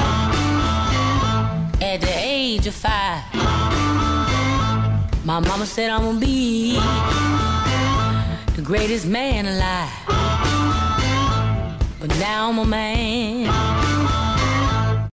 At the age of 5, my mama said I'm gonna be the greatest man alive. But now I'm a man.